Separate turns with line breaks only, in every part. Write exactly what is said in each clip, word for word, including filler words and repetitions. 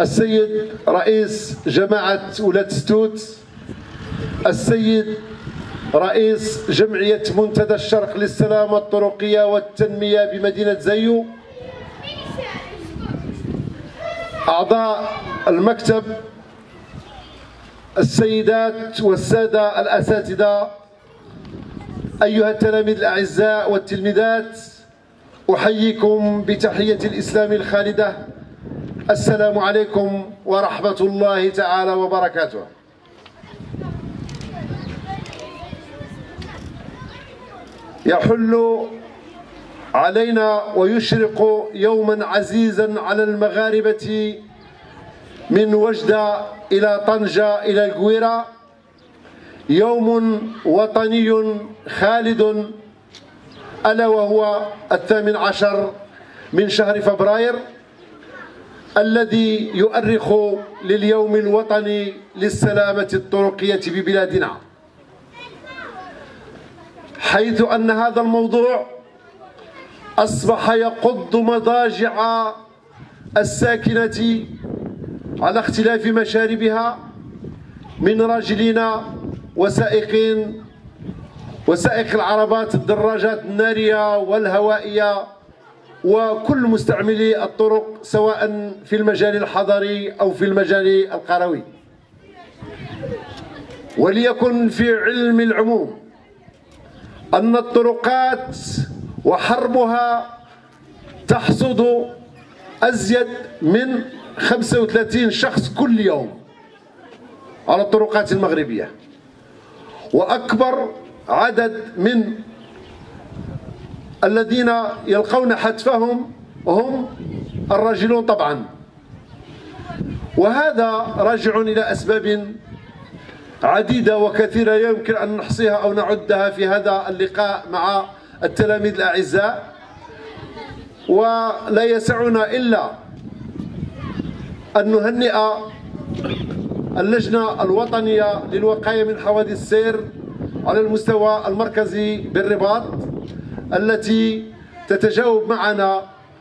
السيد رئيس جماعة ولاة ستوت، السيد رئيس جمعية منتدى الشرق للسلامة الطرقية والتنمية بمدينة زايو، أعضاء المكتب، السيدات والسادة الأساتذة، أيها التلاميذ الأعزاء والتلميذات، أحييكم بتحية الإسلام الخالدة. السلام عليكم ورحمة الله تعالى وبركاته. يحل علينا ويشرق يوما عزيزا على المغاربة من وجدة إلى طنجة إلى القويرة، يوم وطني خالد، ألا وهو الثامن عشر من شهر فبراير، الذي يؤرخ لليوم الوطني للسلامة الطرقية ببلادنا، حيث أن هذا الموضوع أصبح يقض مضاجع الساكنة على اختلاف مشاربها من راجلين وسائقين وسائق العربات الدراجات النارية والهوائية وكل مستعملي الطرق، سواء في المجال الحضري أو في المجال القروي. وليكن في علم العموم أن الطرقات وحربها تحصد أزيد من خمسة وثلاثين شخص كل يوم على الطرقات المغربية، وأكبر عدد من الذين يلقون حتفهم هم الراجلون طبعا، وهذا راجع إلى أسباب عديدة وكثيرة يمكن أن نحصيها أو نعدها في هذا اللقاء مع التلاميذ الأعزاء، ولا يسعنا إلا أن نهنئ اللجنة الوطنية للوقاية من حوادث السير على المستوى المركزي بالرباط، التي تتجاوب معنا،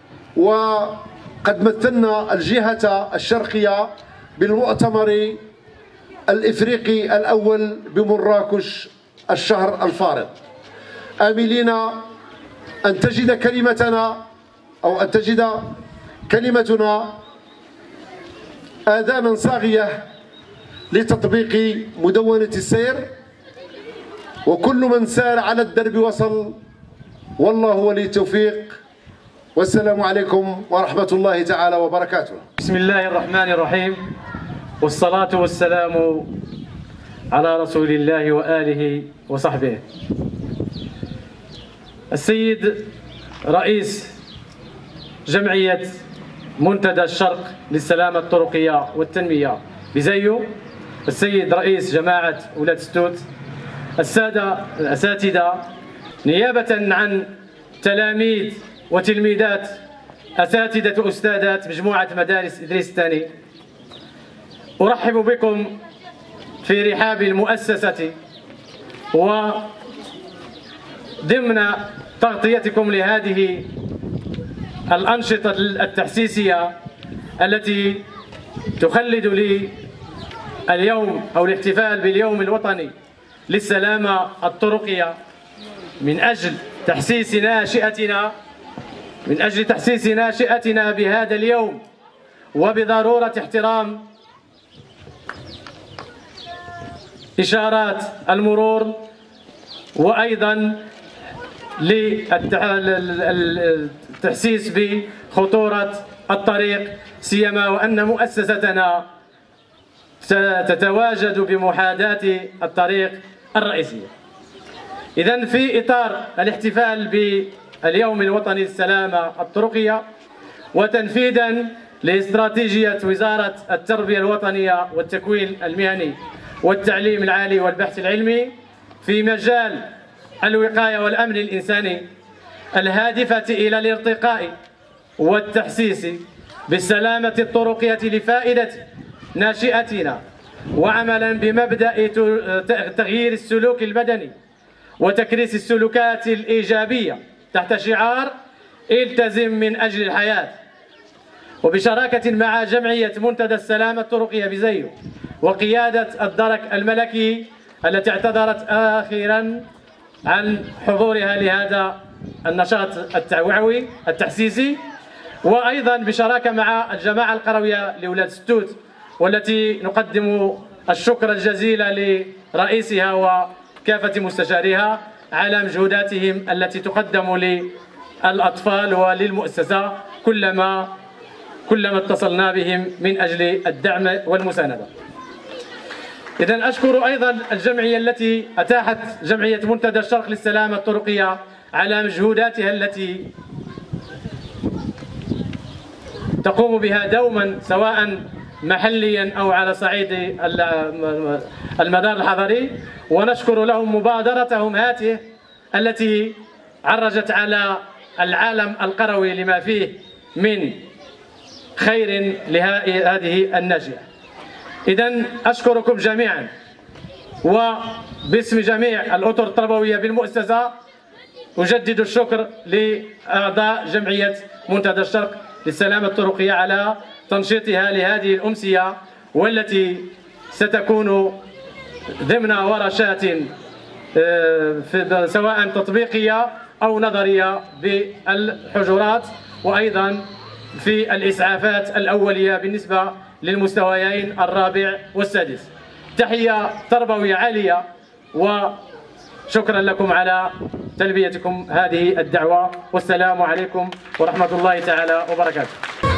وقد مثلنا الجهة الشرقية بالمؤتمر الإفريقي الأول بمراكش الشهر الفارط، آملين أن تجد كلمتنا أو أن تجد كلمتنا آذانا صاغية لتطبيق مدونة السير، وكل من سار على الدرب وصل، والله ولي التوفيق. والسلام عليكم ورحمة الله تعالى وبركاته.
بسم الله الرحمن الرحيم، والصلاة والسلام على رسول الله وآله وصحبه. السيد رئيس جمعية منتدى الشرق للسلامة الطرقية والتنمية بزايو، السيد رئيس جماعة ولاة ستوت، السادة الأساتذة، نيابة عن تلاميذ وتلميذات أساتذة وأستاذات مجموعة مدارس إدريس الثاني، أرحب بكم في رحاب المؤسسة وضمن تغطيتكم لهذه الأنشطة التحسيسية التي تخلد لي اليوم أو الاحتفال باليوم الوطني للسلامة الطرقية من أجل تحسيس ناشئتنا من أجل تحسيس ناشئتنا بهذا اليوم، وبضرورة احترام إشارات المرور، وأيضا للتحسيس بخطورة الطريق، سيما وأن مؤسستنا تتواجد بمحاذاة الطريق الرئيسية. إذن في إطار الاحتفال باليوم الوطني للسلامة الطرقية، وتنفيذا لاستراتيجية وزارة التربية الوطنية والتكوين المهني والتعليم العالي والبحث العلمي في مجال الوقاية والأمن الإنساني، الهادفة إلى الارتقاء والتحسيس بالسلامة الطرقية لفائدة ناشئتنا، وعملا بمبدأ تغيير السلوك البدني وتكريس السلوكات الإيجابية تحت شعار التزم من أجل الحياة. وبشراكة مع جمعية منتدى السلام الطرقية بزيو وقيادة الدرك الملكي التي اعتذرت أخيرا عن حضورها لهذا النشاط التوعوي التحسيسي، وأيضا بشراكة مع الجماعة القروية لولاد ستوت، والتي نقدم الشكر الجزيل لرئيسها وكافة مستشاريها على مجهوداتهم التي تقدم للأطفال وللمؤسسة كلما كلما اتصلنا بهم من أجل الدعم والمساندة. إذن أشكر أيضا الجمعية التي أتاحت جمعية منتدى الشرق للسلامة الطرقية على مجهوداتها التي تقوم بها دوما سواء محليا أو على صعيد المدار الحضري، ونشكر لهم مبادرتهم هذه التي عرجت على العالم القروي لما فيه من خير لهذه الناجية. إذن أشكركم جميعا، وباسم جميع الأطر التربوية بالمؤسسة أجدد الشكر لأعضاء جمعية منتدى الشرق للسلامة الطرقية على تنشيطها لهذه الأمسية، والتي ستكون ضمن ورشات سواء تطبيقية أو نظرية بالحجرات، وأيضا في الإسعافات الأولية بالنسبة للمستويين الرابع والسادس. تحية تربوية عالية، وشكرا لكم على تلبيتكم هذه الدعوة، والسلام عليكم ورحمة الله تعالى وبركاته.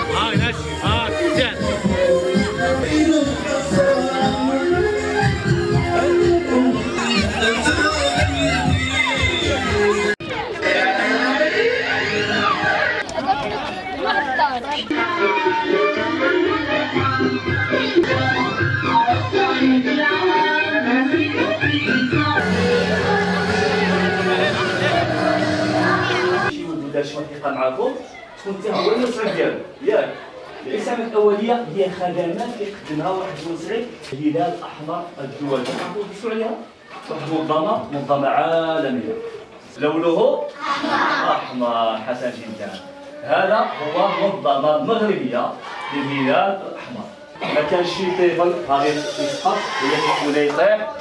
شنو الحقيقه معكم تكون حتى هو المسعى ديالو ياك. الاسعافات الاوليه هي خدمات كيقدمها واحد المسعى الهلال الاحمر الدولي، تعرفوا عليها واحد المنظمه منظمه عالميه لونه احمر. حسن جدا. هذا هو منظمه مغربيه للهلال الاحمر. ما كانش شي طفل غادي يسقط ولا يطيح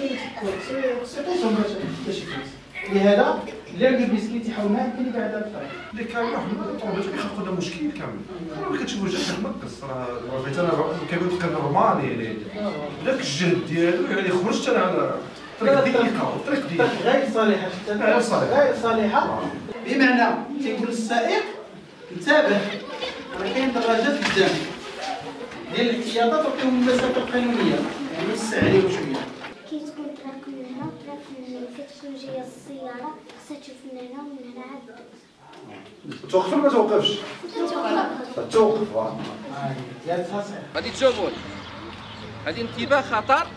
لهذا اللي عنده البسكيت يحاول معاه كاين اللي قاعد على الطريق
اللي كان واحد الطوموبيل كيخلقوا لنا مشكل كامل. راه كتشوفوا جا كنقص راه بغيت انا كيقول لك الروماني يعني داك الجهد ديالو يعني خرجت انا على طريق ضيقه وطريق ضيق
غير صالحه
غير صالحه
غير صالحه بمعنى تيقول السائق انتبه راه كاين دراجات قدام ديال الاحتياطات وكاين المسافه القانونيه يعني وسع عليهم شويه.
كي تكون تراك من هنا تراك من هنا كتكون جايه السياره خصها تشوف من هنا ومن هنا عاد
توقف ولا ما توقفش؟ توقف.
غادي تشوفوا هذه انتباه خطر،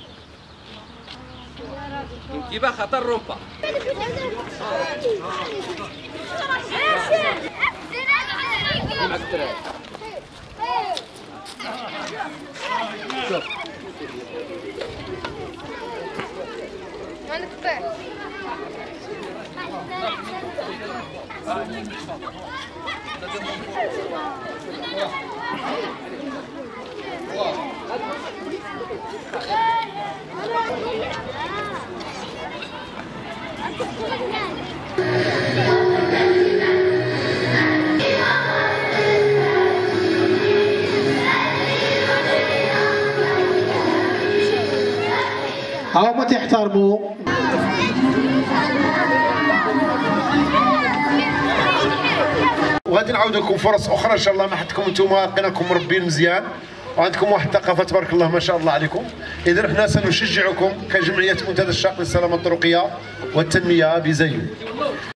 انتباه خطر رومبا.
ها هما تيحترموا
وغادي نعاود لكم فرص اخرى ان شاء الله. ما حدكم انتم لقيناكم مربين مزيان وعندكم واحد الثقافه تبارك الله ما شاء الله عليكم. اذا حنا سنشجعكم كجمعيه منتدى الشرق للسلامه الطرقيه والتنميه بزيو.